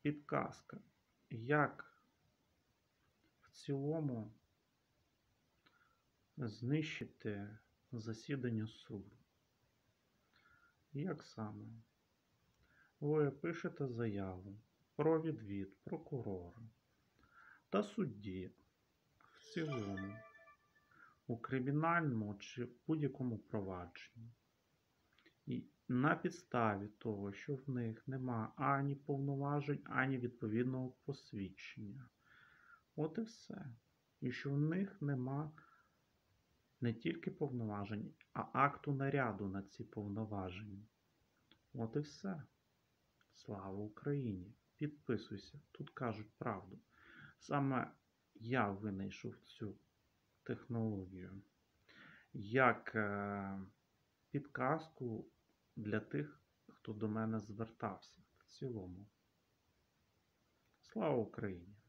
Підказка. Як в цілому знищити засідання суду? Як саме? Ви пишете заяву про відвід прокурора та судді в цілому у кримінальному чи будь-якому провадженні. І на підставі того, що в них нема ані повноважень, ані відповідного посвідчення. От і все. І що в них нема не тільки повноважень, а акту наряду на ці повноваження. От і все. Слава Україні! Підписуйся, тут кажуть правду. Саме я винайшов цю технологію як підказку для тих, хто до мене звертався в цілому. Слава Україні!